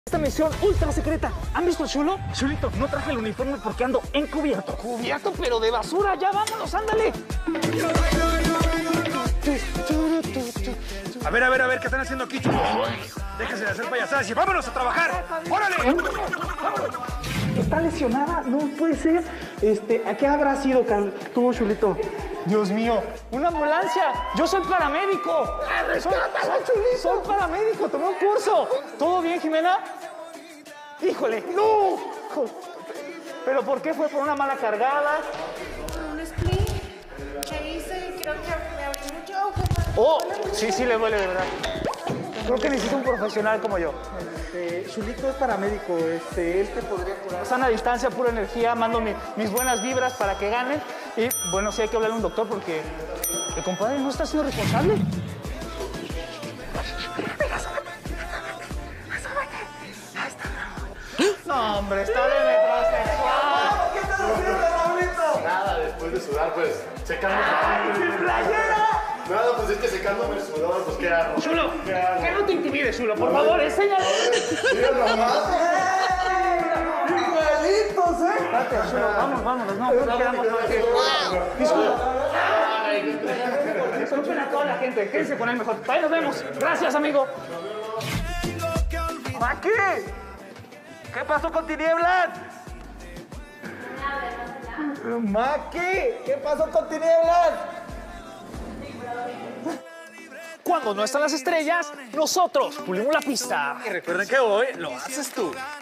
Esta misión ultra secreta. ¿Han visto a Chulo? Chulito, no traje el uniforme porque ando encubierto. ¿Cubierto? Pero de basura. Ya vámonos, ándale. A ver, ¿qué están haciendo aquí, chicos? Déjense de hacer payasadas y vámonos a trabajar. ¡Órale! ¿Está lesionada? No puede ser. ¿A qué habrá sido tú, Chulito? Dios mío, una ambulancia. Yo soy paramédico. Soy paramédico, tomé un curso. ¿Todo bien, Jimena? Híjole, no. ¿Pero por qué? ¿Fue por una mala cargada? Un split que hice y creo que me abrí mucho ojo. Oh, sí, le duele de verdad. Creo que necesito un profesional como yo. Chulito es paramédico, él te podría curar. Sana distancia, pura energía, mando mis buenas vibras para que ganen. Y bueno, sí hay que hablarle a un doctor porque el compadre no está siendo responsable. No, hombre, está de metrosexual. ¿Qué estás haciendo, Raulito? Nada, después de sudar, pues, secándome. ¡Sin playera! Nada, pues es que secándome el sudor, pues, ¿qué hago? Chulo, ¿Qué hago? que no te intimides, Chulo, por favor, enséñale. Mira nomás. ¡Igualitos, Espérate, Chulo, vámonos, no, pues quedamos mal que... Disculpen a toda la gente, quédense con él mejor. Ahí nos vemos. Gracias, amigo. ¡Maki! ¿Qué pasó con Tinieblas? ¡Maki! ¿Qué pasó con Tinieblas? Cuando no están las estrellas, nosotros pulimos la pista. Y recuerden que hoy lo haces tú.